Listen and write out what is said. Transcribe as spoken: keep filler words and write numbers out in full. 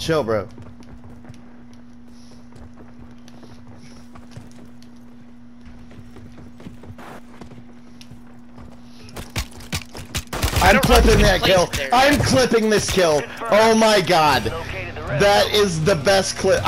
chill, bro. I'm clipping that kill. I'm clipping this kill. Oh my god. That is the best clip.